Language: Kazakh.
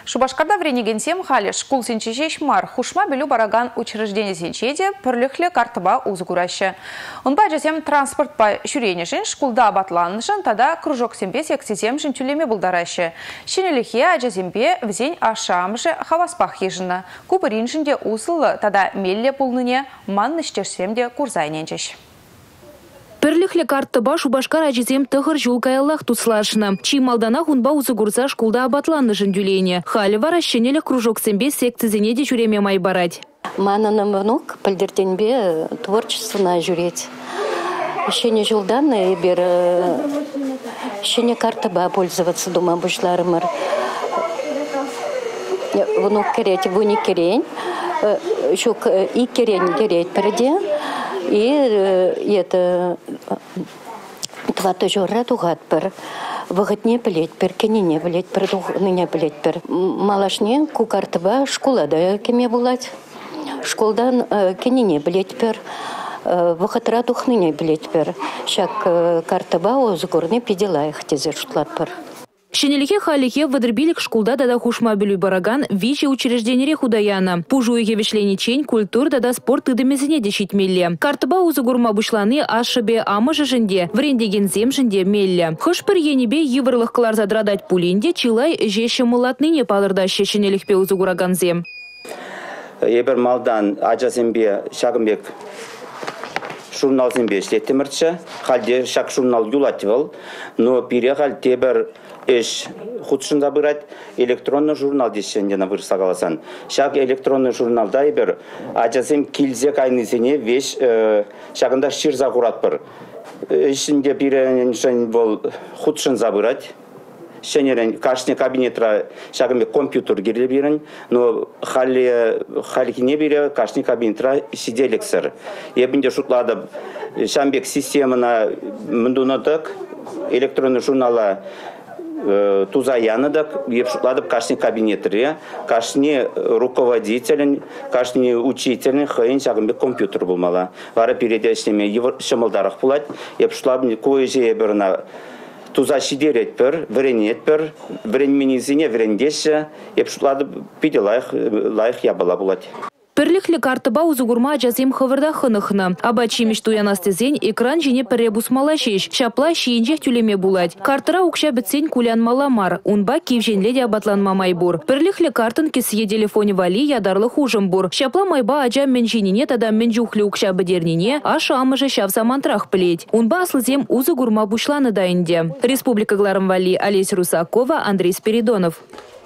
Шубашкарда вренегенсем хали школ сенчежеш мар хушма белю бараган учреждение сенчеде пырлыхле картыба узгураща. Он бажасем транспорт по шуренешин школда батланышын тада кружок сембе сексизем тюлеме булдараща. Щенелихе ажазембе взень ашамже хаваспах ежина. Купыриншинде усылы тада мелле пулныне манныштерсемде курзайненчеш. Перлихле картыба Шубашкар ажизем тыгыр жул каяллах туслашна. Чи малдана хунба узыгурса школда абатланны жындюлене. Хали вара щенелих кружок сембе секцизене де жюреме май барать. Мананы внук пальдертенбе творчественно жюреть. Щене жулдан и бер щене картыба пользоваться дома бушларымыр. Внук кереть, вуни керень. Шук и керень кереть перде. И это твата жора тугат пер, вагатне плеть пер, кенине плеть пер, ныне плеть пер. Малашне кукартыба школада кеме булать, школдан кенине плеть пер, вагатра тухныне плеть пер. Шак картыба озгорне пидела их тезер шутлат пер. Щенелихе халихе выдрбилик школда дада хушма белюй бараган вичи учреждение худаяна. Пужуйге вишлени чень культур дада спорт идемезине дещить мелле. Картыба узыгурма бушланы ашыбе амыжы жынде, врендеген земжынде мелле. Хышпыр енебе еврлых кылар задрадать пулинде чилай жеші мылатныне палырдаще щенелихпе узыгураган зем. Ебір малдан ажасембе шагымбек журнал зембе шлеттеміртші, халде шак журнал юлатывал, но пире хал тебір эш худшында бырать электронный журнал дешендена вырса каласан. Шак электронный журналда ебір ажасем килзек айнысене веш шагында ширза курат бір. Ишінде пиреншен бол худшында бырать. Шенерен кашне кабинетра шагымбе компьютер гирле бирен, но халикине бире кашне кабинетра сиделексер. Ебінде шутлады шамбек системана мындунадык электронный журнала туза янадык епшутладып кашне кабинетре, кашне руководителен, кашне учителен хайын шагымбе компьютер булмала. Вара передешлеме шымылдарық булать, епшутлабын койже ебірна туза шидерет пер, вренет пер, вренменизине врендеше, епшутладып пиде лайх ябала булать. Перлихле картыба узугурма ажазем хывырда хынықны. Аба чимеш туянастезен экран жіне перебус малашеш. Шапла шиенжех тюлеме булать. Картыра укша бітсен кулян маламар. Унба кивженле де абатланма майбур. Перлихле картын кесие телефоне вали ядарлы хужым бур. Шапла майба ажа мен жинине тада мен жухле укша бідернине, аша амыжы шавса мантрах плеть. Унба аслызем узугурма бушланы дайынде. Республика Гларым Вали, Олесь Русакова, Андрей Спиридонов.